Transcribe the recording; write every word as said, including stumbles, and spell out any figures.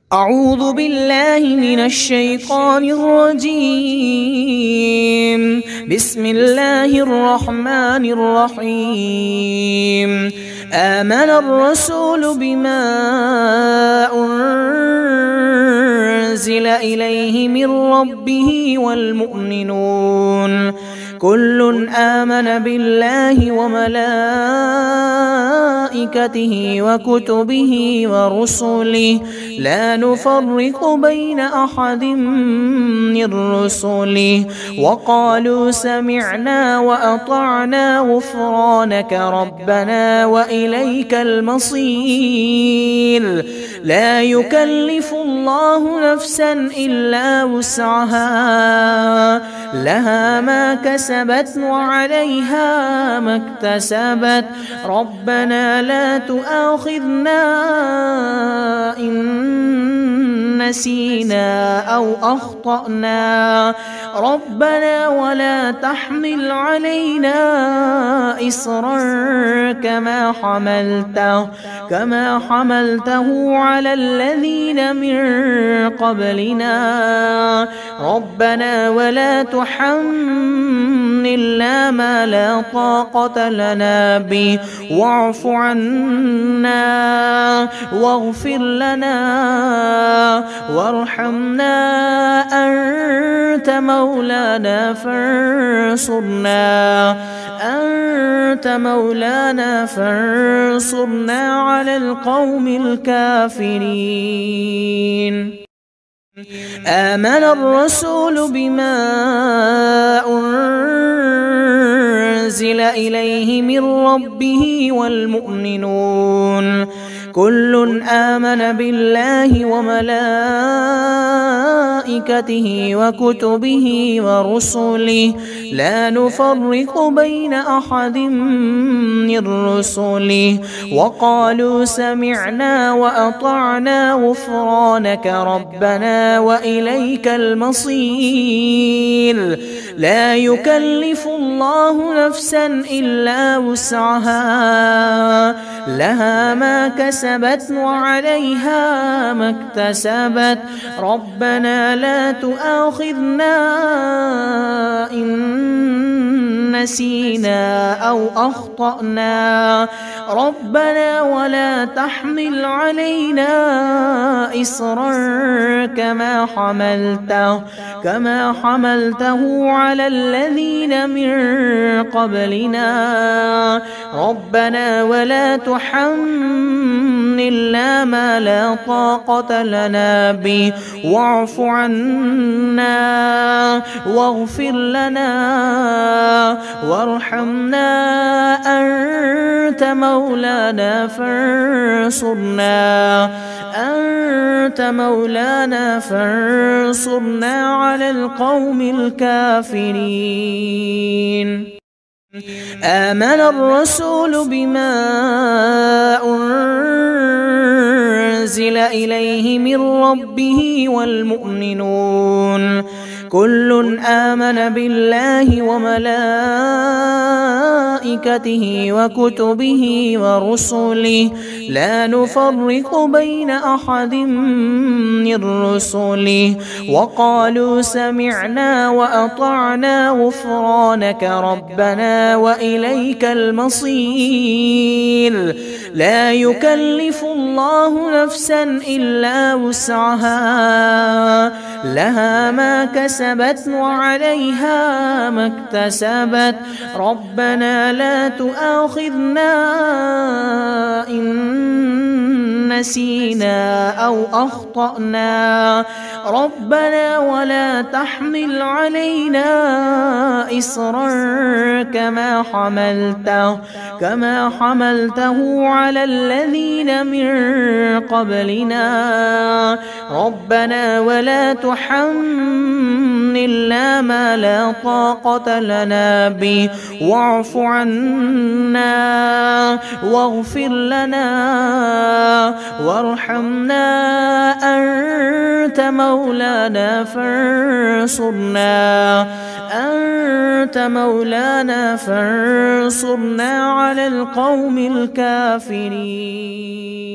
أعوذ بالله من الشيطان الرجيم. بسم الله الرحمن الرحيم. آمن الرسول بما أنزل إليه من ربه والمؤمنون كل آمن بالله وملائكته وكتبه ورسله لا نفرق بين أحد من رسله وقالوا سمعنا وأطعنا غفرانك ربنا وإليك المصير. لا يكلف الله نفسا إلا وسعها لها ما كسبت وعليها ما اكتسبت ربنا لا تؤاخذنا إن نسينا أو أخطأنا ربنا ولا تحمل علينا إصرا كما حملته كما حملته على الذين من قبلنا ربنا ولا تحملنا ما لا طاقة لنا به واعف عنا واغفر لنا وارحمنا أنت مولانا فانصرنا أنت مولانا فانصرنا على القوم الكافرين. آمن الرسول بما أنزل إليه من ربه والمؤمنون كل آمن بالله وملائكته وكتبه ورسله لا نفرق بين أحد من رسله وقالوا سمعنا وأطعنا غفرانك ربنا وإليك المصير. لا يكلف الله نفسا إلا وسعها لها ما كسبت وعليها ما اكتسبت ربنا لا تؤاخذنا إن نسينا أو أخطأنا ربنا ولا تحمل علينا إصرا كما حملته كما حملته على الذين من قبلنا ربنا ولا تحملنا ما لا طاقة لنا به واعف عنا واغفر لنا وارحمنا أنت مولانا فانصرنا أنت مولانا فانصرنا على القوم الكافرين. آمن الرسول بما أنزل إليه من ربه والمؤمنون كل آمن بالله وملائكته وكتبه ورسله لا نفرق بين أحد من رسله وقالوا سمعنا وأطعنا غفرانك ربنا وإليك المصير. لا يكلف الله نفسا إلا وسعها لها ما كسبت وعليها ما اكتسبت ربنا لا تؤاخذنا إن نسينا أو أخطأنا ربنا ولا تحمل علينا إصرا كما حملته كما حملته على الذين من قبلنا ربنا ولا تحملنا ما لا طاقة لنا به واعف عنا واغفر لنا وارحمنا أنت مولانا فانصرنا أنت مولانا فانصرنا على القوم الكافرين.